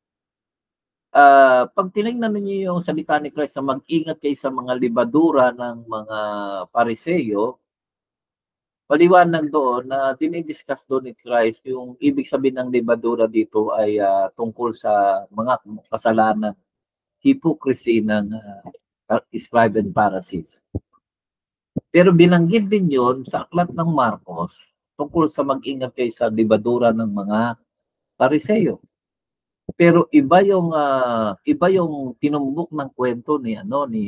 Pag tinignan niyo yung salita ni Christ na mag-ingat kayo sa mga libadura ng mga Pariseo, paliwanag doon na dinidiscuss doon ni Christ yung ibig sabihin ng libadura dito ay tungkol sa mga kasalanan, hypocrisy ng scribe and Pharisees. Pero binanggit din yun sa aklat ng Marcos tungkol sa mag-ingat kayo sa libadura ng mga Pariseo. Pero iba yung tinumbok ng kwento ni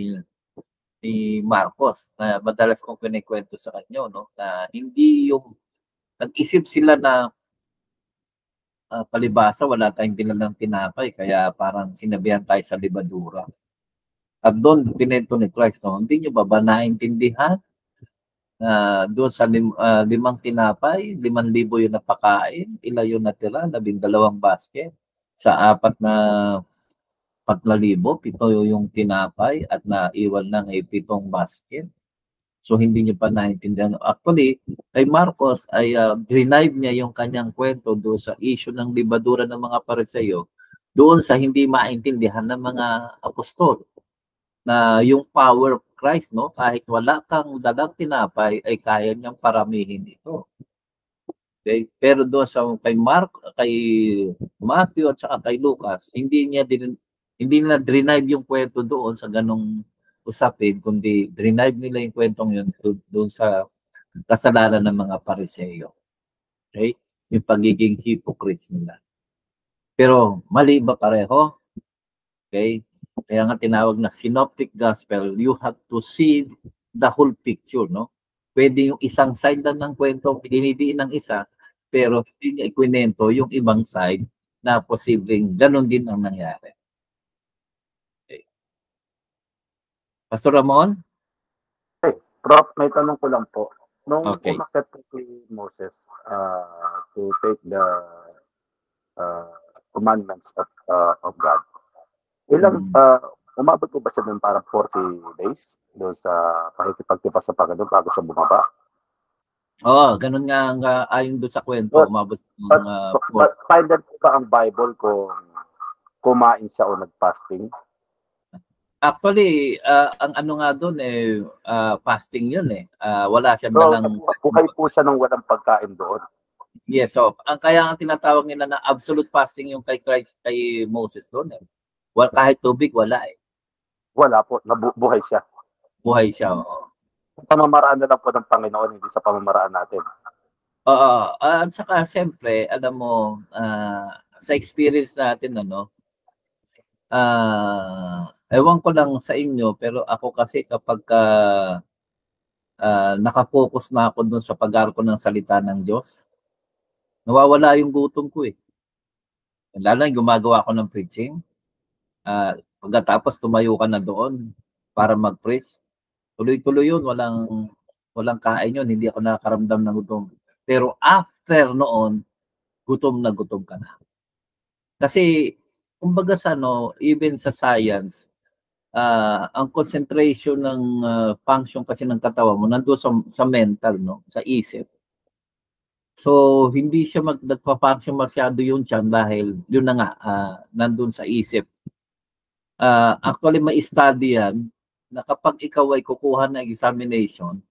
Marcos na madalas kong kinikwento sa kanya, no, na hindi yung nag-isip sila na palibasa wala tayong dinalang tinapay kaya parang sinabihan tayo sa libadura. At doon pinento ni Christ, no, hindi nyo ba naintindihan doon sa 5 tinapay, 5,000 yung napakain, ilan yung natira, 12 basket. Sa 4,000, 7 yung tinapay at naiwan lang ay 7 basket. So hindi niyo pa naintindihan. Actually, kay Marcos ay denied niya yung kanyang kwento doon sa issue ng libadura ng mga Pariseo, doon sa hindi maintindihan ng mga apostol na yung power of Christ, no, kahit wala kang dalang tinapay ay kaya niyang paramihin ito. Okay? Pero doon sa kay Matthew at saka kay Lucas, hindi nila denied yung kwento doon sa ganong usapin, kundi denied nila yung kwentong yun doon sa kasalanan ng mga Pariseo. Okay? Yung pagiging hypocrites nila. Pero mali ba pareho? Okay? Kaya nga tinawag na synoptic gospel, you have to see the whole picture, no? Pwede yung isang side lang ng kwento, dinidiin ng isa, pero hindi niya ikwento yung ibang side na posibleng ganun din ang nangyari. Okay. Pastor Ramon? Okay. Prof, may tanong ko lang po. Nung Okay. umakyat po si Moses to take the commandments of God, umabot po ba siya doon parang 40 days doon sa pakikipagtipas sa Panginoon bago siya bumaba? Oo, ganun nga ayon doon sa kwento. Umabot but silent po ba ang Bible kung kumain siya o nag-fasting? Actually, ang ano nga doon fasting yun eh. Wala siya dalang... Buhay po siya nang walang pagkain doon. Yes, so ang kaya ang tinatawag nila na absolute fasting yung kay Christ, kay Moses doon eh. Kahit tubig, wala eh. Wala po, buhay siya. Buhay siya, oo. Pamamaraan na lang po ng Panginoon, hindi sa pamamaraan natin. Oo, at saka siyempre, alam mo, sa experience natin, ewan ko lang sa inyo, pero ako kasi kapag nakafocus na ako dun sa pag-aaral ng salita ng Diyos, nawawala yung gutom ko eh. Lalo na gumagawa ako ng preaching. Pagkatapos tumayo ka na doon para mag-preach, tuloy-tuloy yun, walang kain yun, hindi ako nakakaramdam ng gutom. Pero after noon, gutom ka na. Kasi, kumbaga sa even sa science, ang concentration ng function kasi ng katawan mo nandoon sa mental, no, sa isip. So, hindi siya nagpa-function masyado yung tiyan dahil yun na nga, nandun sa isip. Actually, may study yan na kapag ikaw ay kukuha ng examination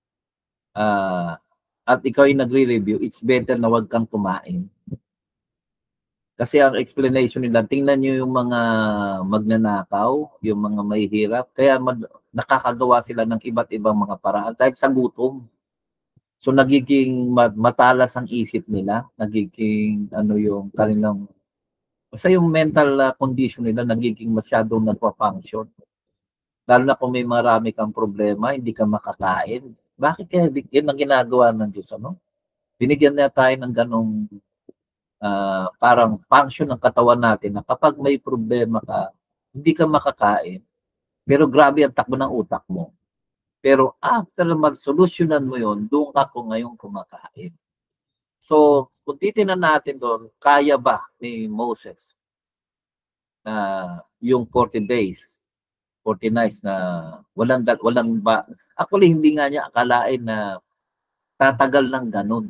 at ikaw ay nagre-review, it's better na wag kang kumain. Kasi ang explanation nila, tingnan nyo yung mga magnanakaw, yung mga mahihirap, kaya nakakagawa sila ng iba't ibang mga paraan dahil sa gutom. So nagiging matalas ang isip nila, nagiging yung kanilang Basta yung mental condition nila nagiging masyadong nagpa-function. Lalo na kung may marami kang problema, hindi ka makakain. Bakit kaya yan ang ginagawa ng Diyos, ano? Binigyan niya tayo ng ganong parang function ng katawan natin na kapag may problema ka, hindi ka makakain. Pero grabe ang takbo ng utak mo. Pero after mag-solusyonan mo yon, doon ka kung ngayon kumakain. So, kung titignan natin doon, kaya ba ni Moses na yung 40 days, 40 nights na walang ba? Actually, hindi nga niya akalain na tatagal ng ganun.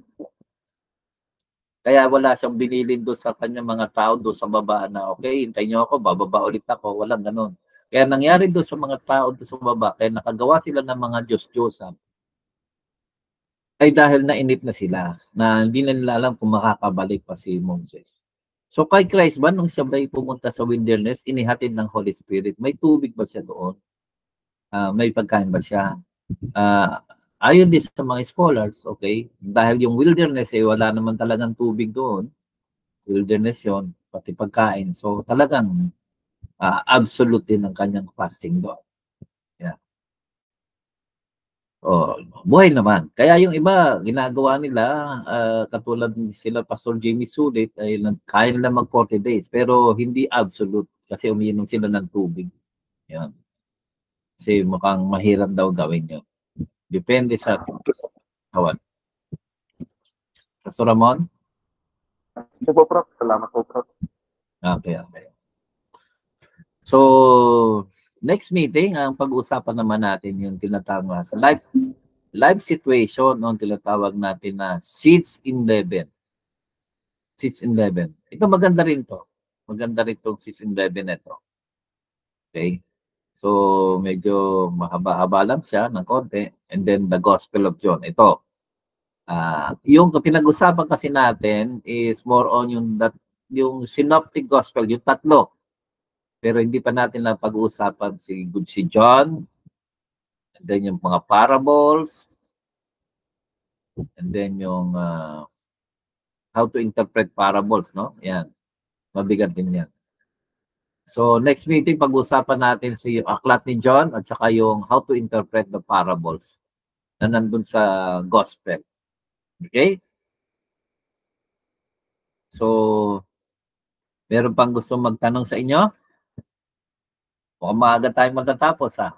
Kaya wala siyang binilin doon sa kanyang mga tao doon sa baba na, okay, hintayin niyo ako, bababa ulit ako. Walang ganun. Kaya nangyari doon sa mga tao doon sa baba, kaya nakagawa sila ng mga Diyos-Diyosan, ay dahil nainip na sila na hindi na nila alam kung makakabalik pa si Moses. So kay Christ ba, nung siya ba'y pumunta sa wilderness, inihatid ng Holy Spirit, may tubig ba siya doon? May pagkain ba siya? Ayon din sa mga scholars, okay, dahil yung wilderness ay wala naman talagang tubig doon, wilderness yon, pati pagkain. So talagang absolute din ang kanyang fasting doon. Yeah. Oh, buhay naman. Kaya yung iba, ginagawa nila, katulad sila Pastor Jamie Sulit, ay kaya nila mag 40 days, pero hindi absolute kasi umiinom sila ng tubig. Yan. Kasi mukhang mahirap daw gawin yun. Depende sa kawan. Pastor Ramon? Ito po, Prof. Salamat po, Prof. Okay. So, next meeting, ang pag-uusapan naman natin yung tinatawag sa live situation, no, tinatawag natin na seeds in Leaven. Seeds in Leaven. Ito maganda rin to. Maganda rin itong seeds in Leaven ito. Okay? So, medyo mahaba-haba lang siya ng konti. And then, the Gospel of John. Ito. Yung pinag-usapan kasi natin is more on yung synoptic gospel, yung tatlo. Pero hindi pa natin na pag-uusapan si John, and then yung mga parables, and then yung how to interpret parables, no? Yan. Mabigat din yan. So, next meeting, pag-uusapan natin si aklat ni John at saka yung how to interpret the parables na nandun sa gospel. Okay? So, meron pang gusto magtanong sa inyo? Mukhang maaga tayong matatapos, ha?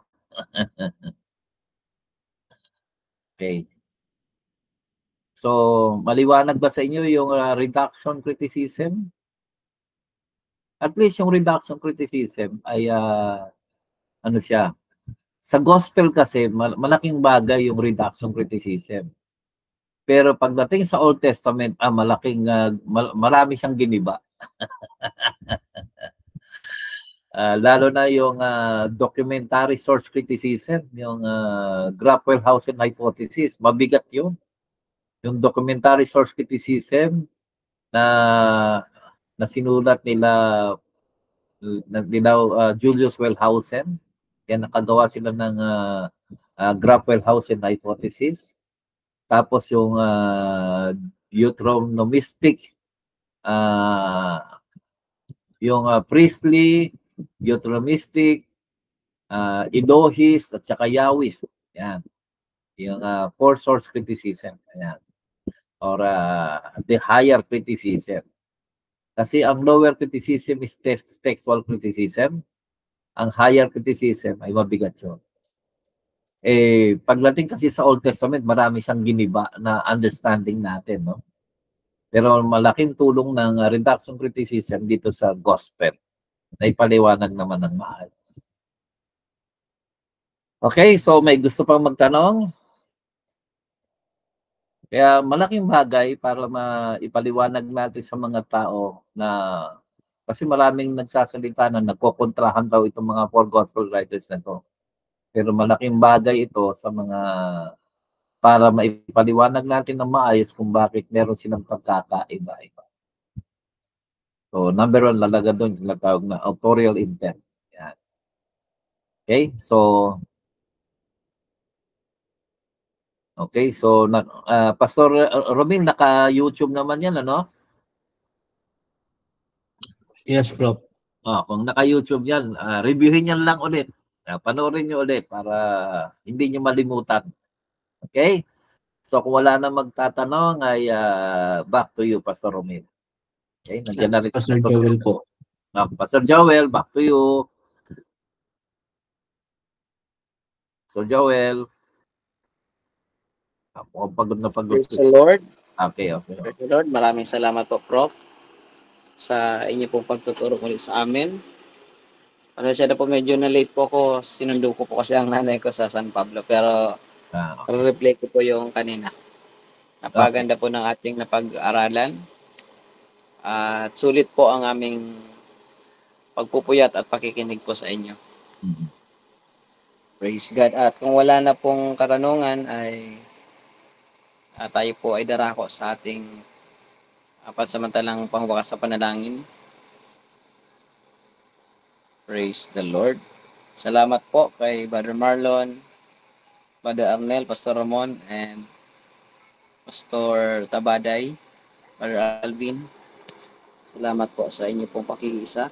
Okay. So, maliwanag ba sa inyo yung reduction criticism? At least yung reduction criticism ay ano siya? Sa gospel kasi, malaking bagay yung reduction criticism. Pero pagdating sa Old Testament, marami siyang giniba. Lalo na yung documentary source criticism, yung Grapwell-Hausen hypothesis, mabigat yun. Yung documentary source criticism na sinulat nila Julius Wellhausen. Kaya nakagawa sila ng Grapwell-Hausen hypothesis. Tapos yung Deuteronomistic, yung Priestley, Deuteronomistic, Elohist, at saka Yahwist. Yan. Yung four source criticism. Ayan. Or the higher criticism. Kasi ang lower criticism is textual criticism. Ang higher criticism ay mabigat yun. Pagdating kasi sa Old Testament, marami siyang giniba na understanding natin, no? Pero malaking tulong ng reduction criticism dito sa gospel na ipaliwanag naman ng maayos. Okay, so may gusto pang magtanong? Kaya malaking bagay para maipaliwanag natin sa mga tao na kasi maraming nagsasalita na nagkokontrahan daw itong mga four gospel writers na to. Pero malaking bagay ito sa mga para maipaliwanag natin ng maayos kung bakit meron silang pagkakaiba-iba. So, number one, lalaga doon yung tinatawag na authorial intent. Yan. Okay, so Pastor Robin, naka-YouTube naman yan, ano? Yes, Prof. Kung naka-YouTube yan, reviewin yan lang ulit. Panoorin nyo ulit para hindi nyo malimutan. Okay? So kung wala na magtatanong ay back to you, Pastor Romil. Okay? Nandiyan na rin si Pastor Joel po. Pastor Joel, back to you. Pastor Joel. Mukhang pagod na pagod. Praise the Lord. Okay. Praise the Lord. Maraming salamat po, Prof, sa inyo pong pagtuturo ulit sa amin. Pasensya na po, medyo na late po ako. Sinundo ko po kasi ang nanay ko sa San Pablo. Pero re-replay ko po yung kanina. Napaganda po ng ating napag-aralan. At sulit po ang aming pagpupuyat at pakikinig po sa inyo. Praise God. At kung wala na pong katanungan ay tayo po ay darako sa ating pansamantalang pangwakas sa panalangin. Praise the Lord. Salamat po kay Brother Marlon, Brother Arnel, Pastor Ramon, and Pastor Tabaday, Brother Alvin. Salamat po sa inyo pong pakikiisa.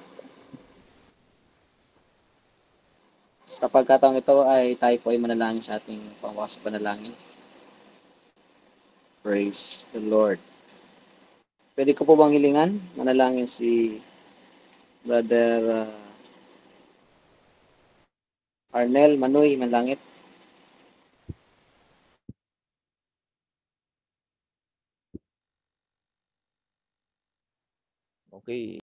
Sa pagkataong ito ay tayo po ay manalangin sa ating pangwakas sa panalangin. Praise the Lord. Pwede ko po bang hilingan? Manalangin si Brother Arnel Manoy Manlangit. Okay.